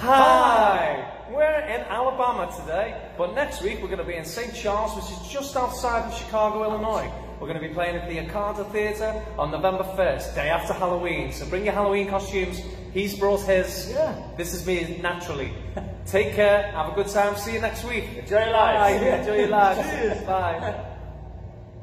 Hi! We're in Alabama today, but next week we're going to be in St. Charles, which is just outside of Chicago, Illinois. We're going to be playing at the Arcada Theatre on November 1st, day after Halloween. So bring your Halloween costumes. He's brought his. Yeah. This is me naturally. Take care, have a good time, see you next week. Enjoy your life. Bye. Enjoy your life. Cheers. Bye.